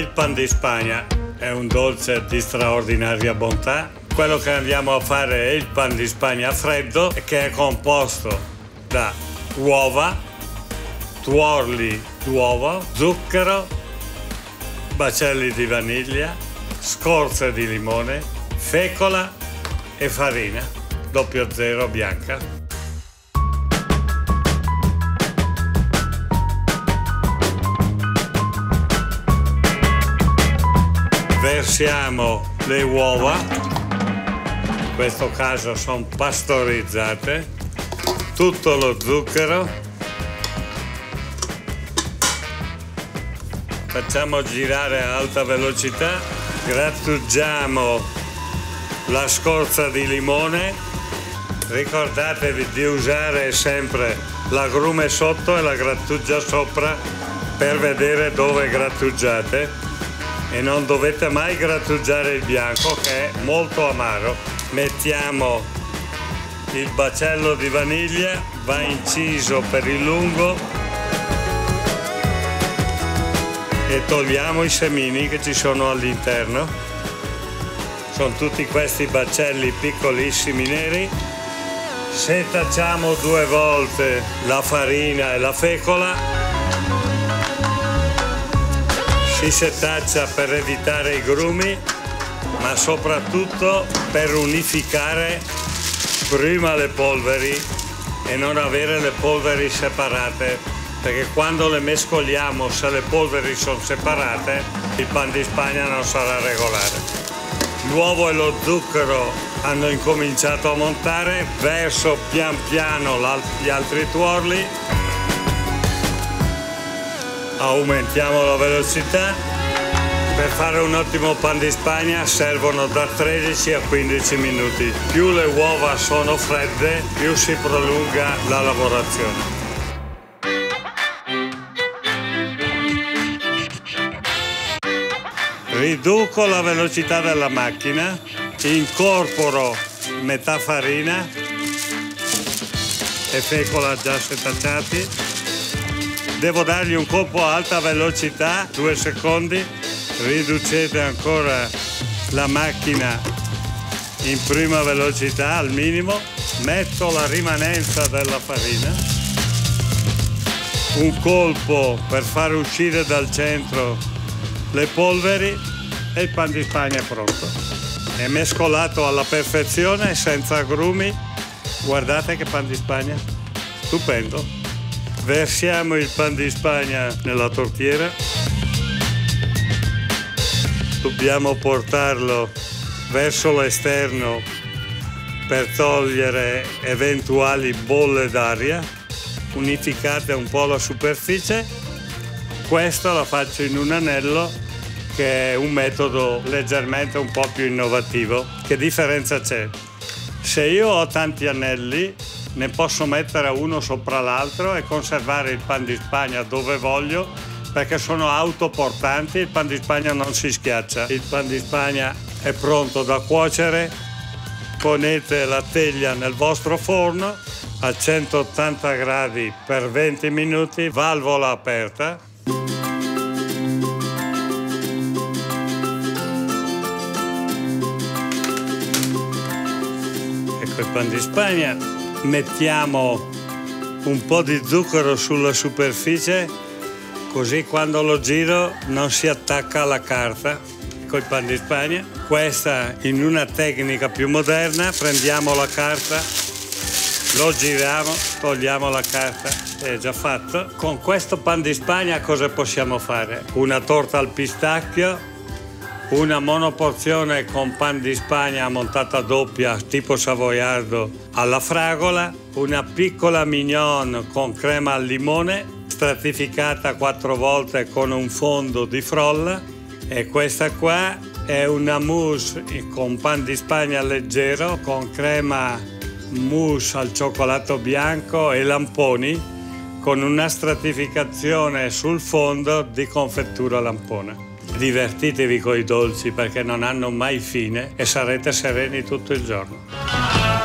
Il pan di Spagna è un dolce di straordinaria bontà. Quello che andiamo a fare è il pan di Spagna freddo, che è composto da uova, tuorli d'uovo, zucchero, bacelli di vaniglia, scorze di limone, fecola e farina 00 bianca. Versiamo le uova, in questo caso sono pastorizzate, tutto lo zucchero, facciamo girare a alta velocità, grattugiamo la scorza di limone, ricordatevi di usare sempre l'agrume sotto e la grattugia sopra per vedere dove grattugiate. E non dovete mai grattugiare il bianco, che è molto amaro. Mettiamo il bacello di vaniglia, va inciso per il lungo e togliamo i semini che ci sono all'interno. Sono tutti questi bacelli piccolissimi neri. Setacciamo 2 volte la farina e la fecola. Si setaccia per evitare i grumi, ma soprattutto per unificare prima le polveri e non avere le polveri separate, perché quando le mescoliamo, se le polveri sono separate, il pan di Spagna non sarà regolare. L'uovo e lo zucchero hanno incominciato a montare, verso pian piano gli altri tuorli. Aumentiamo la velocità. Per fare un ottimo pan di Spagna servono da 13 a 15 minuti. Più le uova sono fredde, più si prolunga la lavorazione. Riduco la velocità della macchina, incorporo metà farina e fecola già setacciati. Devo dargli un colpo a alta velocità, 2 secondi, riducete ancora la macchina in prima velocità al minimo, metto la rimanenza della farina, un colpo per far uscire dal centro le polveri e il pan di Spagna è pronto. È mescolato alla perfezione, senza agrumi. Guardate che pan di Spagna, stupendo. Versiamo il pan di Spagna nella tortiera. Dobbiamo portarlo verso l'esterno per togliere eventuali bolle d'aria. Unificate un po' la superficie. Questo la faccio in un anello, che è un metodo leggermente un po' più innovativo. Che differenza c'è? Se io ho tanti anelli, ne posso mettere uno sopra l'altro e conservare il pan di Spagna dove voglio, perché sono autoportanti, il pan di Spagna non si schiaccia. Il pan di Spagna è pronto da cuocere, ponete la teglia nel vostro forno a 180 gradi per 20 minuti, valvola aperta. Ecco il pan di Spagna. Mettiamo un po' di zucchero sulla superficie, così quando lo giro non si attacca alla carta. Ecco il pan di Spagna. Questa in una tecnica più moderna, prendiamo la carta, lo giriamo, togliamo la carta, è già fatto. Con questo pan di Spagna cosa possiamo fare? Una torta al pistacchio, una monoporzione con pan di Spagna montata doppia tipo savoiardo alla fragola, una piccola mignon con crema al limone stratificata 4 volte con un fondo di frolla, e questa qua è una mousse con pan di Spagna leggero con crema mousse al cioccolato bianco e lamponi, con una stratificazione sul fondo di confettura lampone. Divertitevi coi dolci, perché non hanno mai fine e sarete sereni tutto il giorno.